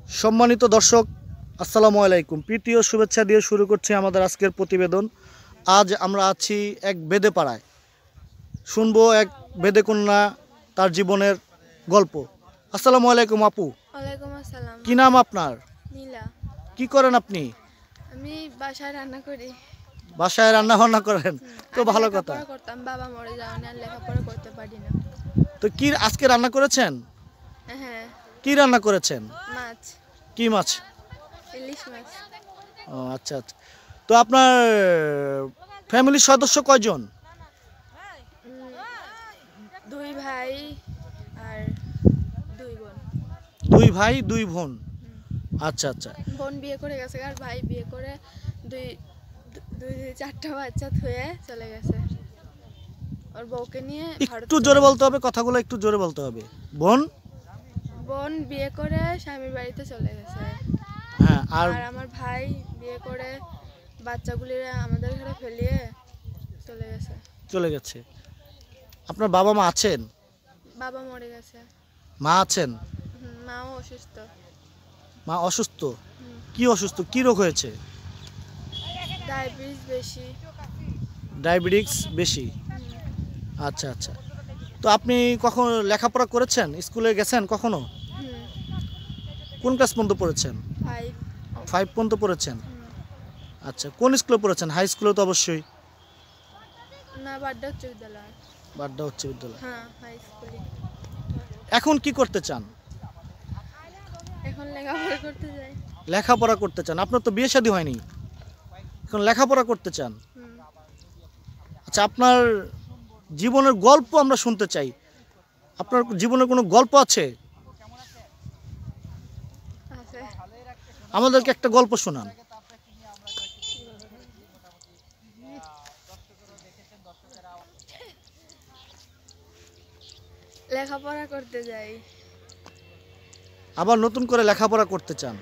সম্মানিত দর্শক, আসসালামু আলাইকুম। প্রীতি ও শুভেচ্ছা দিয়ে শুরু করছি আমাদের আজকের প্রতিবেদন। আজ আমরা আছি এক বেদে পাড়ায়, শুনবো এক বেদে কন্যা তার জীবনের গল্প। আসসালামু আলাইকুম আপু। ওয়ালাইকুম আসসালাম। কি নাম আপনার? নীলা। কি করেন আপনি? আমি বাসায় রান্না করি। বাসায় রান্না বান্না করেন? তো আগে ভালো কথা। লেখাপড়া করতাম, বাবা মরে যাওয়ার আর লেখাপড়া করতে পারি না। তো কি আজকে রান্না করেছেন? হ্যাঁ, কি রান্না করেছেন? মাছ, কি মাছ? ইলিশ মাছ। ও আচ্ছা আচ্ছা। তো আপনার ফ্যামিলির সদস্য কয়জন? দুই ভাই আর দুই বোন। দুই ভাই দুই বোন। আচ্ছা আচ্ছা। বোন বিয়ে করে গেছে আর ভাই বিয়ে করে দুই দুই চারটা বাচ্চা থুয়ে চলে গেছে ওর বউকে নিয়ে। একটু জোরে বলতে হবে, কথাগুলো একটু জোরে বলতে হবে। বোন বোন বিয়ে করে স্বামীর বাড়িতে চলে গেছে। হ্যাঁ, আর আর আমার ভাই বিয়ে করে বাচ্চাগুলি আমাদের ঘরে ফেলিয়ে চলে গেছে। চলে গেছে। আপনার বাবা মা আছেন? বাবা মরে গেছে। মা আছেন? মাও অসুস্থ। মা অসুস্থ? কি অসুস্থ, কি রোগ হয়েছে? ডায়াবেটিস বেশি। ডায়াবেটিস বেশি? আচ্ছা আচ্ছা। তো আপনি কখন লেখাপড়া করেছেন? স্কুলে গেছেন কখনো? কোন ক্লাস পর্যন্ত পড়েছেন? 5। 5 পর্যন্ত পড়েছেন? আচ্ছা, কোন স্কুলে পড়েছেন? হাই স্কুলে তো অবশ্যই। না, বাড্ডা উচ্চ বিদ্যালয়। বাড্ডা উচ্চ বিদ্যালয়। হ্যাঁ, হাই স্কুলে। এখন কি করতে চান? এখন লেখাপড়া করতে যাই। লেখাপড়া করতে চান? আপনার তো বিয়ে শাদী হয়নি, এখন লেখাপড়া করতে চান? আচ্ছা, আপনার জীবনের গল্প আমরা শুনতে চাই। আপনার জীবনের কোনো গল্প আছে? আছে। আমাদেরকে একটা গল্প শোনান। লেখাপড়া করতে যাই। আবার নতুন করে লেখাপড়া করতে চান?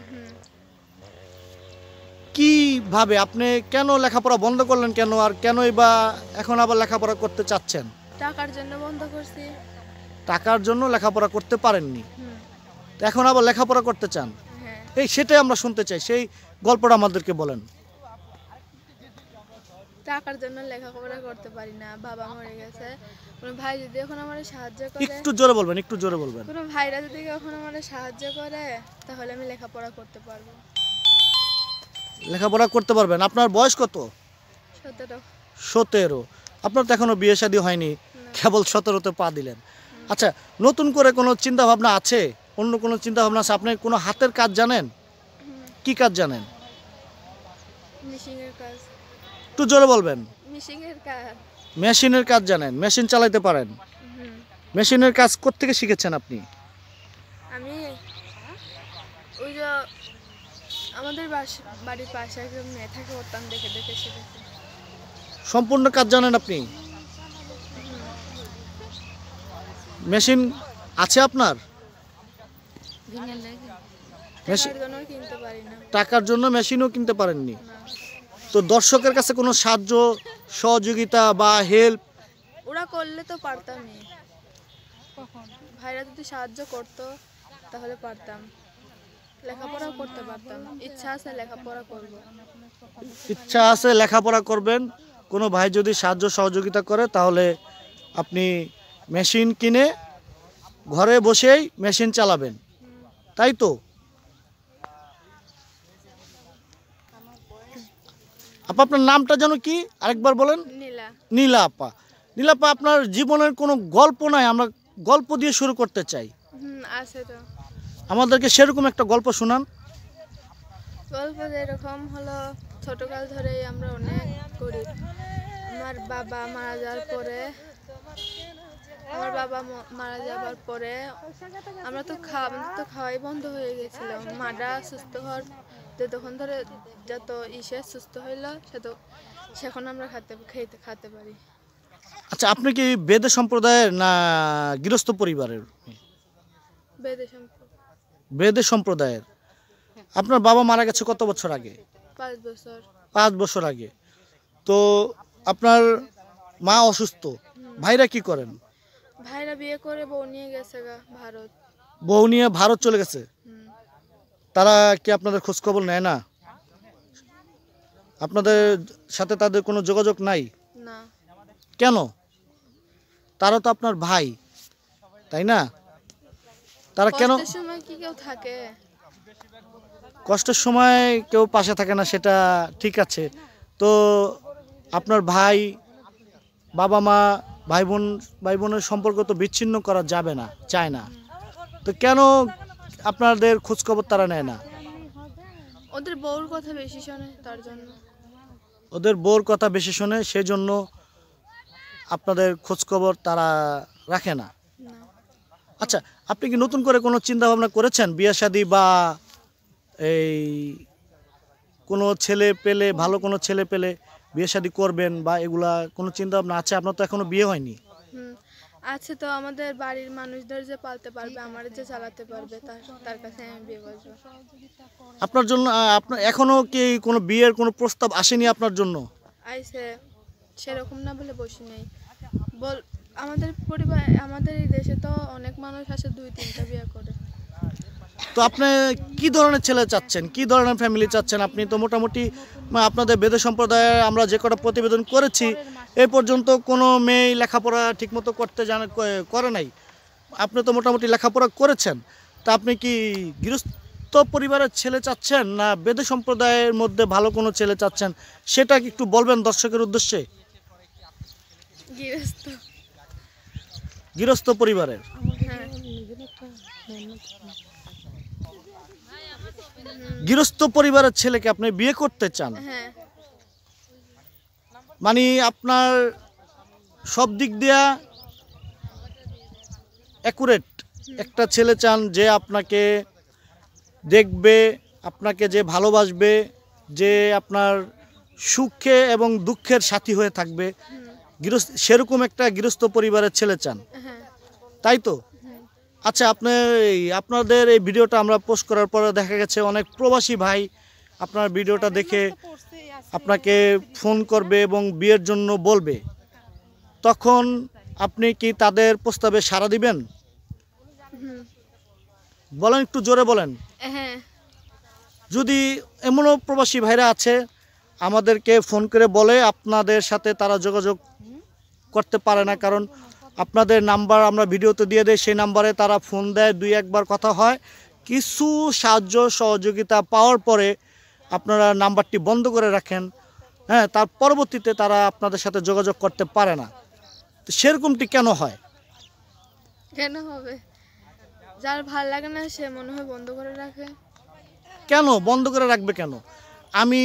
কিভাবে আপনি কেন লেখাপড়া বন্ধ করলেন কেন, আর কেনই বা এখন আবার লেখাপড়া করতে চাচ্ছেন? টাকার জন্য বন্ধ করছি। টাকার জন্য লেখাপড়া করতে পারেননি, তো এখন আবার লেখাপড়া করতে চান? হ্যাঁ, এই সেটাই আমরা শুনতে চাই, সেই গল্পটা আমাদেরকে বলেন। টাকার জন্য লেখাপড়া করতে পারি না, বাবা মরে গেছে। কোনো ভাই যদি এখন আমার সাহায্য করে, একটু জোরে বলবেন, একটু জোরে বলবেন। কোনো ভাইরা যদি এখন আমার সাহায্য করে তাহলে আমি লেখাপড়া করতে পারবো। লেখাপড়া করতে পারবেন। আপনার বয়স কত? 17। 17। আপনার তো এখনো বিয়ে শাদী হয়নি, কেবল 17তে পা দিলেন। আচ্ছা, নতুন করে কোনো চিন্তা ভাবনা আছে? অন্য কোনো চিন্তা ভাবনা আছে? আপনি কোনো হাতের কাজ জানেন? কি কাজ জানেন? মিশিংয়ের কাজ। একটু জোরে বলবেন। মিশিংয়ের কাজ। মেশিনের কাজ জানেন? মেশিন চালাতে পারেন? মেশিনের কাজ কোত্থেকে শিখেছেন আপনি? আমি ওই যে আমাদের বাড়ির পাশে একজন মেয়ে থাকে, করতাম দেখে দেখে শিখেছি। সম্পূর্ণ কাজ জানেন আপনি? মেশিন আছে আপনার? টাকার জন্য কিনতে পারি না। টাকার জন্য মেশিনও কিনতে পারেননি? তো দর্শকের কাছে কোনো সাহায্য সহযোগিতা বা হেল্প? ওরা করলে তো পারতামই। ভাইরা যদি সাহায্য করতো তাহলে পারতাম, লেখাপড়াও করতে পারতাম। ইচ্ছা আছে, লেখাপড়া করব। ইচ্ছা আছে লেখাপড়া করবেন, কোনো ভাই যদি সাহায্য সহযোগিতা করে তাহলে আপনি মেশিন কিনে ঘরে বসেই মেশিন চালাবেন, তাই তো? আপা, আপনার নামটা যেন কি আরেকবার বলেন? নীলা। নীলা আপা। নীলা আপা, আপনার জীবনের কোনো গল্প নাই? আমরা গল্প দিয়ে শুরু করতে চাই। আছে তো। আমাদেরকে সেরকম একটা গল্প শোনান। গল্প যেরকম হলো, ছোটকাল ধরেই আমরা অনেক গরিব। আমার বাবা মারা যাওয়ার পরে আমরা তো খাওয়াই বন্ধ হয়ে গেছিল। মাটা সুস্থ হওয়ার তখন ধরে যত সুস্থ হইলো সেখন আমরা খেতে পারি। আচ্ছা, আপনি কি বেদে সম্প্রদায়ের না গৃহস্থ পরিবারের? বেদে সম্প্রদায়ের। আপনার বাবা মারা গেছে কত বছর আগে? 5 বছর। 5 বছর আগে। তো আপনার মা অসুস্থ, ভাইরা কি করেন? ভাইরা বিয়ে করে বউ নিয়ে গেছে ভারত। বউ নিয়ে ভারত চলে গেছে? তারা কি আপনাদের খোঁজখবর নেয় না? আপনাদের সাথে তাদের কোনো যোগাযোগ নাই? না। কেন? তারা তো আপনার ভাই, তাই না? তারা কেন? কষ্টের সময় কি কেউ থাকে? কষ্টের সময় কেউ পাশে থাকে না, সেটা ঠিক আছে। তো আপনার ভাই, বাবা মা, ভাই বোনের সম্পর্ক তো বিচ্ছিন্ন করা যাবে না, চায় না। তো কেন আপনাদের খোঁজখবর তারা নেয় না? ওদের বউর কথা বেশি শোনে, তার জন্য। ওদের বউর কথা বেশি শোনে, সেজন্য আপনাদের খোঁজখবর তারা রাখে না। না। আচ্ছা, আপনি কি নতুন করে কোনো চিন্তা ভাবনা করেছেন বিয়ে শাদী বা এই কোনো ছেলে পেলে, ভালো কোনো ছেলে পেলে বিয়ে শাদী করবেন বা এগুলা কোনো চিন্তা ভাবনা আছে? আপনার তো এখনো বিয়ে হয়নি। হুম, আছে তো। আমাদের বাড়ির মানুষদের যে পালতে পারবে, আমার যে চালাতে পারবে, তার কাছে আমি বিয়ে বসবো। আপনার জন্য আপনার এখনো কি কোনো বিয়ের কোনো প্রস্তাব আসেনি আপনার জন্য? আইসে, সেরকম না বলে বসি নাই। বল, আমাদের পরিবার, আমাদের এই দেশে তো অনেক মানুষ আসে 2-3টা বিয়ে করে। তো আপনি কি ধরনের ছেলে চাচ্ছেন, কি ধরনের ফ্যামিলি চাচ্ছেন? আপনি তো মোটামুটি আপনাদের বেদে সম্প্রদায়ে আমরা যে কটা প্রতিবেদন করেছি এই পর্যন্ত কোনো মেয়ে লেখাপড়া ঠিকমতো করতে করে নাই। আপনি তো মোটামুটি লেখাপড়া করেছেন। তা আপনি কি গৃহস্থ পরিবারের ছেলে চাচ্ছেন না বেদে সম্প্রদায়ের মধ্যে ভালো কোনো ছেলে চাচ্ছেন, সেটা কি একটু বলবেন দর্শকের উদ্দেশ্যে? গৃহস্থ। গৃহস্থ পরিবারের। হ্যাঁ। গৃহস্থ পরিবারের ছেলেকে আপনি বিয়ে করতে চান? হ্যাঁ। মানে আপনার সব দিক দিয়া অ্যাকুরেট একটা ছেলে চান, যে আপনাকে দেখবে, আপনাকে যে ভালোবাসবে, যে আপনার সুখে এবং দুঃখের সাথী হয়ে থাকবে, সেরকম একটা গৃহস্থ পরিবারের ছেলে চান, হ্যাঁ। তাই তো? আচ্ছা, আপনাদের এই ভিডিওটা আমরা পোস্ট করার পরে দেখা গেছে অনেক প্রবাসী ভাই আপনার ভিডিওটা দেখে আপনাকে ফোন করবে এবং বিয়ের জন্য বলবে। তখন আপনি কি তাদের প্রস্তাবে সাড়া দিবেন? বলেন, একটু জোরে বলেন। হ্যাঁ। যদি এমনও প্রবাসী ভাইরা আছে আমাদেরকে ফোন করে বলে আপনাদের সাথে তারা যোগাযোগ করতে পারে না, কারণ আপনাদের নাম্বার আমরা ভিডিওতে দিয়ে দেয়, সেই নাম্বারে তারা ফোন দেয়, 2-1বার কথা হয়, কিছু সাহায্য সহযোগিতা পাওয়ার পরে আপনারা নাম্বারটি বন্ধ করে রাখেন। হ্যাঁ, তার পরবর্তীতে তারা আপনাদের সাথে যোগাযোগ করতে পারে না। তো সেরকমটি কেন হয়? কেন হবে? যার ভাল লাগে না সে মনে হয় বন্ধ করে রাখে। কেন বন্ধ করে রাখবে কেন? আমি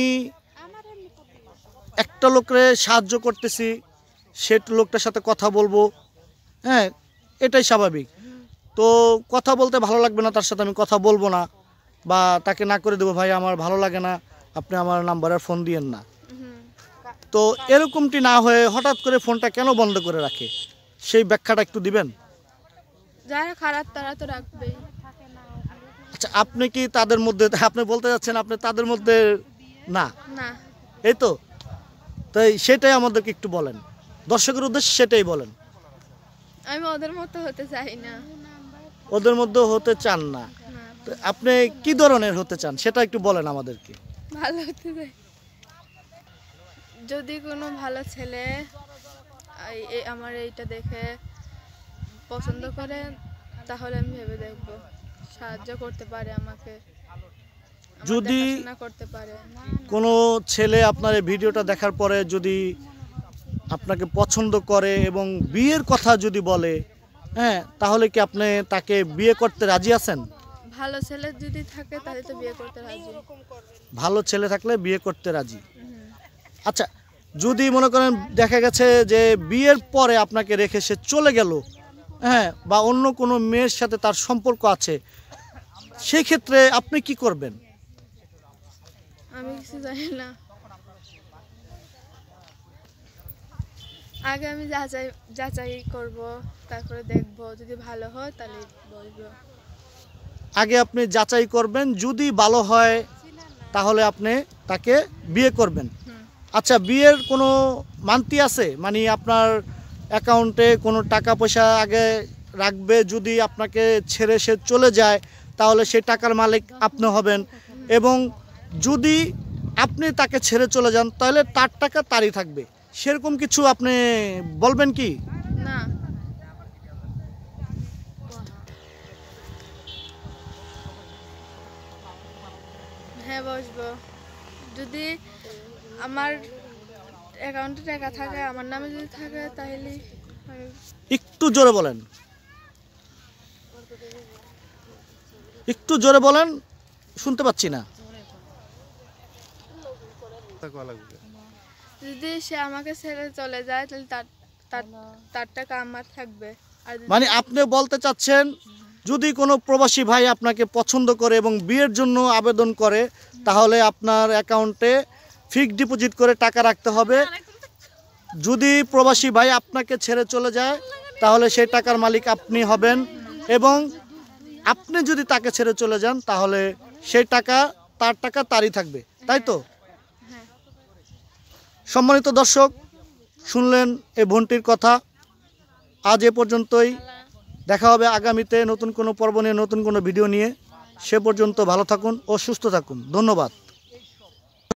একটা লোকরে সাহায্য করতেছি, সে লোকটার সাথে কথা বলবো, হ্যাঁ, এটাই স্বাভাবিক। তো কথা বলতে ভালো লাগবে না, তার সাথে আমি কথা বলবো না, বা তাকে না করে দেবো, ভাই আমার ভালো লাগে না, আপনি আমার নাম্বারে ফোন দিয়েন না। তো এরকমটি না হয়ে হঠাৎ করে ফোনটা কেন বন্ধ করে রাখে, সেই ব্যাখ্যাটা একটু দিবেন? যারা খারাপ তারা তো রাখবেই। আচ্ছা, আপনি কি তাদের মধ্যে, আপনি বলতে যাচ্ছেন আপনি তাদের মধ্যে না? না। এই তো, তাই সেটাই আমাদেরকে একটু বলেন, দর্শকের উদ্দেশ্যে সেটাই বলেন। আমি ওদের মতো হতে চাই না। ওদের মধ্যে হতে চান না? না, তো আপনি কি ধরনের হতে চান সেটা একটু বলেন আমাদেরকে। ভালো হতে চাই। যদি কোনো ভালো ছেলে আমার এইটা দেখে পছন্দ করে, তাহলে আমি ভেবে দেখবো, সাহায্য করতে পারে আমাকে, আমার যদি দেখাশোনা করতে পারে। কোনো ছেলে আপনার এই ভিডিওটা দেখার পরে যদি আপনাকে পছন্দ করে এবং বিয়ের কথা যদি বলে, হ্যাঁ, তাহলে কি আপনি তাকে বিয়ে করতে রাজি আছেন? ভালো ছেলে যদি থাকে তাহলে তো বিয়ে করতে রাজি। ভালো ছেলে থাকলে বিয়ে করতে রাজি। আচ্ছা, যদি মনে করেন দেখা গেছে যে বিয়ের পরে আপনাকে রেখে সে চলে গেল, হ্যাঁ, বা অন্য কোনো মেয়ের সাথে তার সম্পর্ক আছে, সেই ক্ষেত্রে আপনি কি করবেন? আমি কিছু জানি না। আগে আমি যাচাই করব, তারপরে দেখব, যদি ভালো হয় তাহলে বলবো। আগে আপনি যাচাই করবেন, যদি ভালো হয় তাহলে আপনি তাকে বিয়ে করবেন। আচ্ছা, বিয়ের কোনো মান্তি আছে? মানে আপনার অ্যাকাউন্টে কোনো টাকা পয়সা আগে রাখবে, যদি আপনাকে ছেড়ে সে চলে যায় তাহলে সেই টাকার মালিক আপনি হবেন। এবং যদি আপনি তাকে ছেড়ে চলে যান তাহলে তার টাকা তারই থাকবে। সেরকম কিছু আপনি বলবেন কি? না। হ্যাঁ বসবো। যদি আমার অ্যাকাউন্টে টাকা থাকে, আমার নামে যদি থাকে, তাহলে একটু জোরে বলেন, একটু জোরে বলেন, শুনতে পাচ্ছি না। যদি সে আমাকে ছেড়ে চলে যায় তাহলে তার তার তার টাকা আমার থাকবে। আর মানে আপনি বলতে চাচ্ছেন যদি কোনো প্রবাসী ভাই আপনাকে পছন্দ করে এবং বিয়ের জন্য আবেদন করে তাহলে আপনার অ্যাকাউন্টে ফিক্সড ডিপোজিট করে টাকা রাখতে হবে। যদি প্রবাসী ভাই আপনাকে ছেড়ে চলে যায় তাহলে সেই টাকার মালিক আপনি হবেন। এবং আপনি যদি তাকে ছেড়ে চলে যান তাহলে সেই টাকা তার টাকা তারই থাকবে, তাই তো? হ্যাঁ। সম্মানিত দর্শক, শুনলেন এই বোনটির কথা। আজ এ পর্যন্তই। দেখা হবে আগামীতে নতুন কোনো পর্ব নিয়ে, নতুন কোনো ভিডিও নিয়ে। সে পর্যন্ত ভালো থাকুন ও সুস্থ থাকুন। ধন্যবাদ।